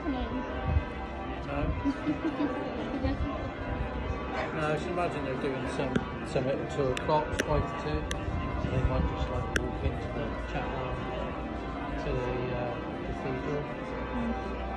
afternoon. No? No, I should imagine they're doing some at 2 o'clock, 5 to 2. They might just like walk into the chat lounge to the cathedral.